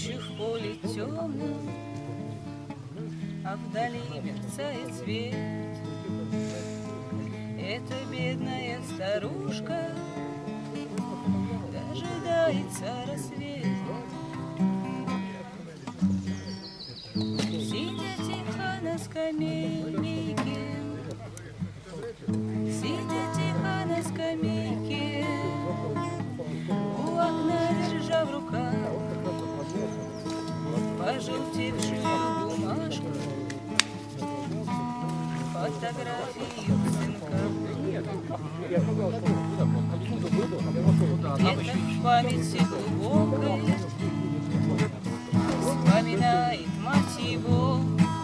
Ночью в поле темном, а вдали мерцает свет. Эта бедная старушка дожидается рассвет. Сидя тихо на скамейке, сидя тихо на скамейке, у окна держа в руках пожелтевшую бумажку, фотографию сынка. Где-то в памяти глубокой вспоминает мать его,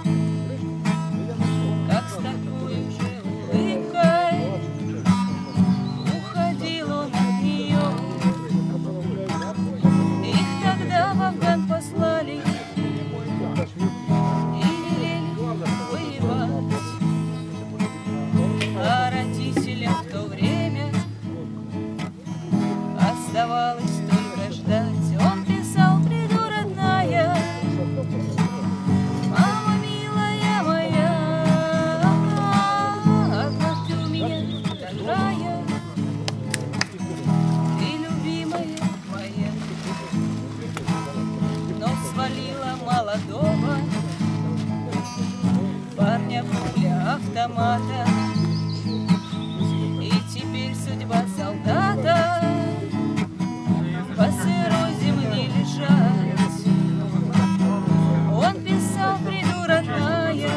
как с такой же улыбкой уходил он от нее. Их тогда в Афган послали и велели воевать, а родителям в то время оставалось только ждать. Он писал: приду, родная, мама милая моя, одна ты у меня такая, ты любимая моя. Но свалила молодого парня пуля автомата, и теперь судьба солдата по сырой земле лежать. Он писал: приду, родная,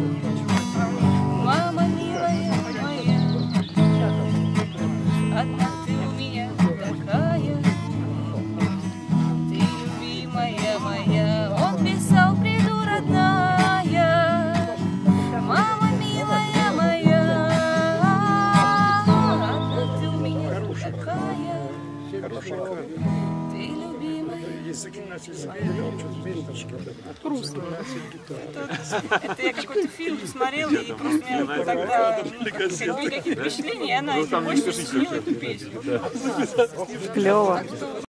мама милая моя, одна ты у меня такая, ты любимая моя. Он писал: приду, родная, мама милая моя, одна ты у меня такая, ты любимая. Это я какой-то фильм посмотрела, и просто у меня тогда были какие-то впечатления, и она очень сочинила эту песню. Клево.